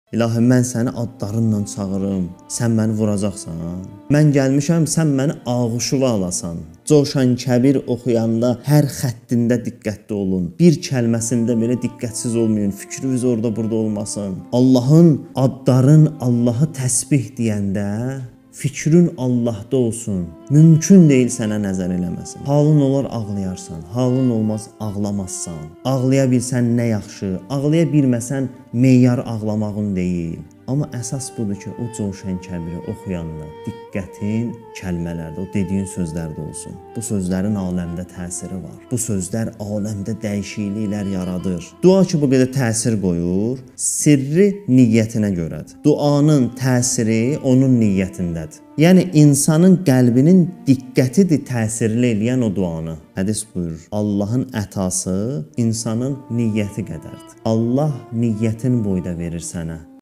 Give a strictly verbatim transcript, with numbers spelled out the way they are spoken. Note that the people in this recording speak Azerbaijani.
İlahi, mən səni adlarınla çağırım, sən məni vuracaqsan. Mən gəlmişəm, sən məni ağuşuna alasan. Coşan Kəbir oxuyanda hər xəttində diqqətli olun. Bir kəlməsində belə diqqətsiz olmayın, fikriniz orada burada olmasın. Allahın adların Allahı təsbih deyəndə fikrin Allahda olsun. Mümkün deyil sənə nəzər eləməsin. Halın olar ağlayarsan, halın olmaz ağlamazsan. Ağlaya bilsən nə yaxşı, ağlaya bilməsən meyar ağlamağın deyil. Amma əsas budur ki, o Coşan Kəbiri oxuyanda diqqətin kəlmələrdə, o dediyin sözlərdə olsun. Bu sözlərin aləmdə təsiri var. Bu sözlər aləmdə dəyişikliklər yaradır. Dua ki, bu qədər təsir qoyur, sirri niyyətinə görədir. Duanın təsiri onun niyyətindədir. Yəni, insanın qəlbinin diqqətidir təsirli eləyən o duanı. Hədis buyurur, Allahın ətası insanın niyyəti qədərdir. Allah niyyətin boyda verir sənə.